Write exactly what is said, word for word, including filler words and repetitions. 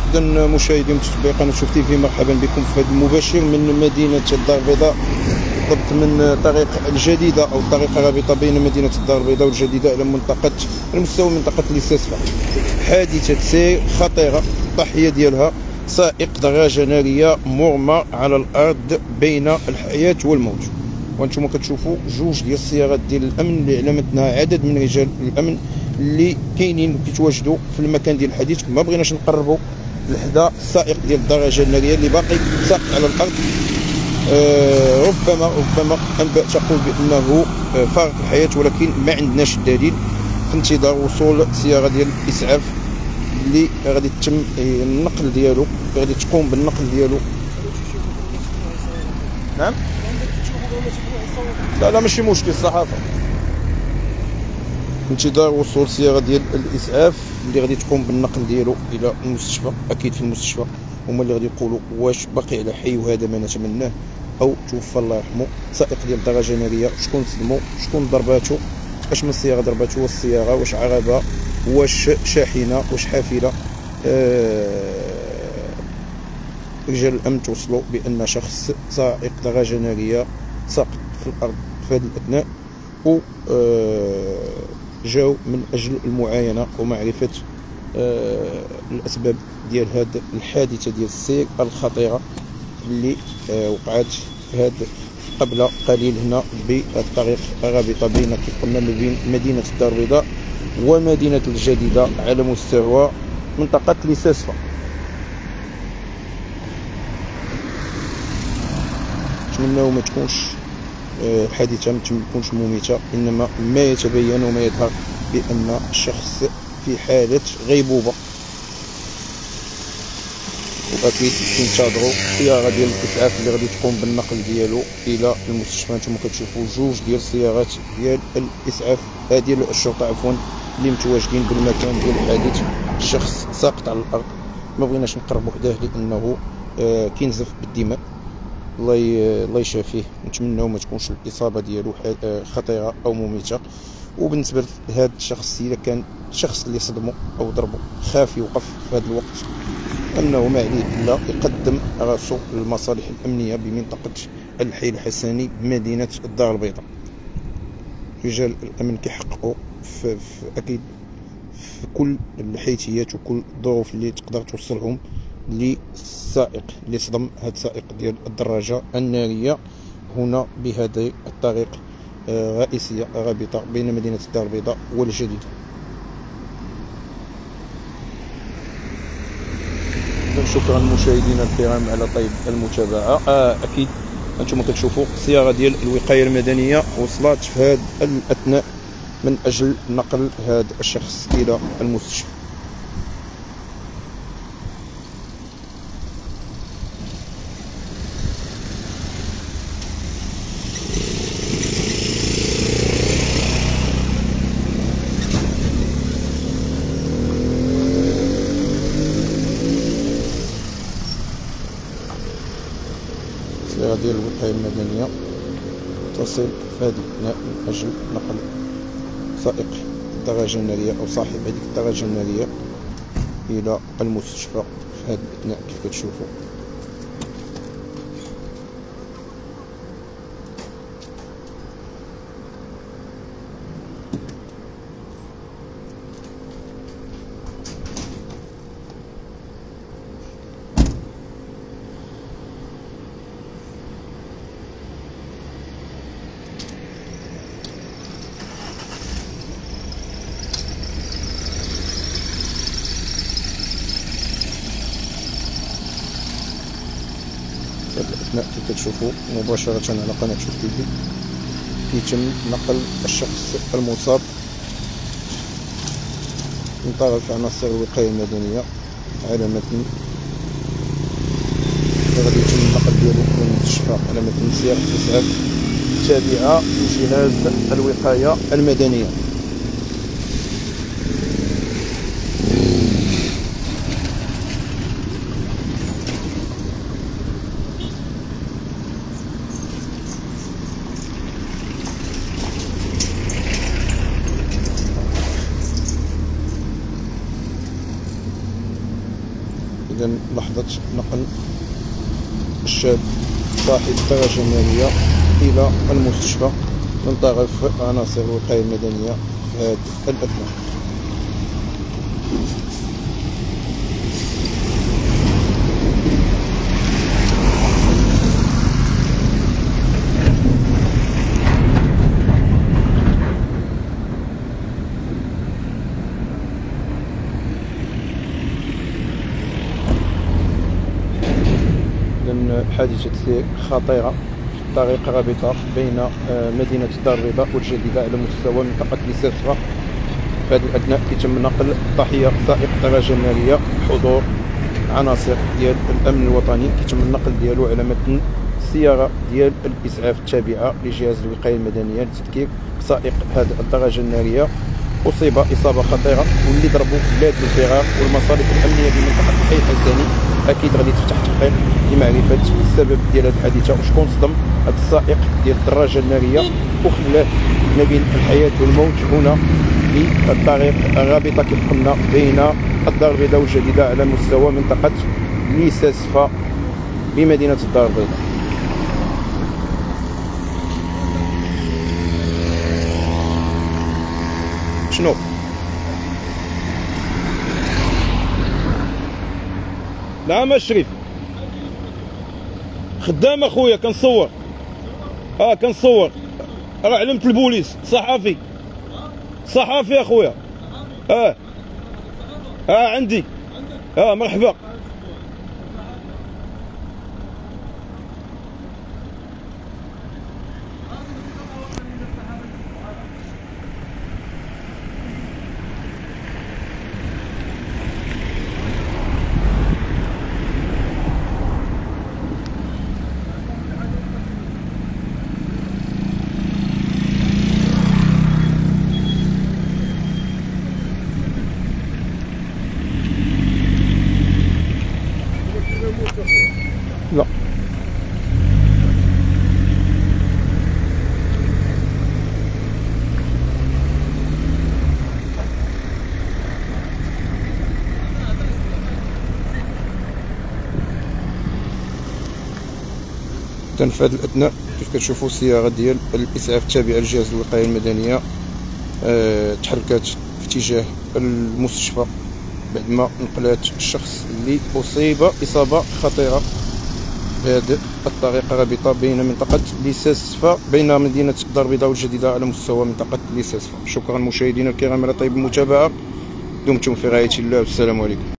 إذا مشاهدي متابعي قناة شوف تيفي، مرحبا بكم في هذا المباشر من مدينة الدار البيضاء، بالضبط من طريق الجديدة أو الطريق الرابطة بين مدينة الدار البيضاء والجديدة إلى منطقة المستوى منطقة الاستشفاء. حادثة سير خطيرة، الضحية ديالها سائق دراجة نارية مغمى على الأرض بين الحياة والموت. وانتم كتشوفوا جوج ديال السيارات ديال الأمن اللي علمتنا عدد من رجال الأمن اللي كاينين كيتواجدوا في المكان ديال الحادث. ما بغيناش نقربوا لحدا السائق ديال الدراجه الناريه اللي باقي ساقط على الارض. آه ربما ربما انباء تقول بانه آه فارق الحياه، ولكن ما عندناش الدليل، في انتظار وصول سياره ديال الاسعاف اللي غادي تتم النقل ديالو، غادي تقوم بالنقل ديالو. نعم لا لا ماشي مشكل، الصحافه انتظار وصول سيارة ديال الإسعاف اللي غادي تقوم بالنقل ديالو إلى المستشفى. أكيد في المستشفى هما اللي غادي يقولوا واش باقي على حي، وهذا ما نتمناه، أو توفى الله يرحمه. سائق ديال الدراجة النارية، شكون صدمو، شكون ضرباتو، اش من سيارة ضرباتو، واش السيارة واش عربة، واش شاحنة، واش حافلة. آه رجال الأمن توصلوا بأن شخص سائق دراجة نارية ساقط في الأرض في هذه الأثناء، و آه جاو من اجل المعاينه ومعرفه آه الاسباب ديال هذه الحادثه ديال السير الخطيره اللي آه وقعت في هذا قبل قليل هنا بالطريق الرابطه بين كيف قلنا ما بين مدينه الدار البيضاء ومدينه الجديده على مستوى منطقه الاستشفاء. نتمناو ما تكونش الحادثة ما تكونش مميتة، إنما ما يتبين وما يظهر بأن الشخص في حالة غيبوبة. وأكيد كنتظروا السيارة ديال الإسعاف اللي غادي تقوم بالنقل ديالو إلى المستشفى. نتوما كتشوفوا جوج ديال السيارات ديال الإسعاف آه ديال الشرطة عفوا اللي متواجدين بالمكان ديال الحادث. الشخص ساقط على الأرض، ما بغيناش نقربوا حداه لأنه آه كينزف بالدماء. الله الله يشافيه، نتمناو ما تكونش الاصابه ديالو خطيره او مميته. وبالنسبه لهذا الشخص، اذا كان الشخص اللي صدمه او ضربه خاف يوقف في هذا الوقت، انه ما عليه الا يقدم راسو للمصالح الامنيه بمنطقه الحي الحسني مدينه الدار البيضاء. رجال الامن كيحققوا في, في اكيد في كل الحيثيات وكل الظروف اللي تقدر توصلهم للسائق اللي صدم هذا السائق ديال الدراجه الناريه هنا بهذه الطريق الرئيسيه الرابطه بين مدينه الدار البيضاء والجديده. شكرا مشاهدينا الكرام على طيب المتابعه. آه اكيد انتم كتشوفوا السياره ديال الوقايه المدنيه وصلت في هذا الاثناء من اجل نقل هذا الشخص الى المستشفى. السيارة ديال الوقاية المدنية تصل في هذه الأثناء من أجل نقل سائق الدراجة النارية أو صاحب هذيك الدراجة النارية إلى المستشفى في هذه الأثناء كيف كتشوفوا. في هذه الأثناء كيف كتشوفوا مباشرة على قناة شوف تيفي كيتم نقل الشخص المصاب من طرف عناصر الوقاية المدنية على متن غادي يتم النقل ديالو إلى المستشفى على متن سيارة الإسعاف تابعة لجهاز الوقاية المدنية. إذا لحظة نقل الشاب صاحب الدرجة النارية إلى المستشفى من طرف عناصر الوقاية المدنية في هذه الأثناء. حادثة سير خطيرة في الطريق الرابطة بين مدينة الدار البيضاء والجديدة على مستوى منطقة ليسافرا. في هذه الأثناء كيتم نقل الضحية سائق الدراجة النارية بحضور عناصر ديال الأمن الوطني. كيتم النقل ديالو على متن السيارة ديال الإسعاف التابعة لجهاز الوقاية المدنية لتذكير سائق هذه الدراجة النارية أصيب إصابة خطيرة واللي ضربوا بلاد بالفرار، والمصالح الأمنية بمنطقة الحي الحسني أكيد غادي تفتح تحقيق لمعرفة السبب ديال هذه الحادثة وشكون صدم هذا السائق ديال الدراجة النارية وخلاه ما بين الحياة والموت هنا في الطريق الرابطة كيف قلنا بين الدار البيضاء والجديدة على مستوى منطقة ليساسفا بمدينة الدار البيضاء. شنو؟ نعم الشريف خدام اخويا كنصور. اه كنصور راه علمت البوليس صحافي صحافي اخويا. اه اه عندي. اه مرحبا. لا في هذه الأثناء كيف كتشوفوا السيارة ديال الإسعاف التابعة لجهاز الوقاية المدنية أه تحركات في اتجاه المستشفى بعد ما نقلات الشخص اللي أصيب إصابة خطيرة في هذه الطريق الرابطة بين منطقة ليساسفا بين مدينة الدار البيضاء والجديدة على مستوى منطقة ليساسفا. شكرا مشاهدينا الكرام على طيب المتابعة، دمتم في رعاية الله والسلام عليكم.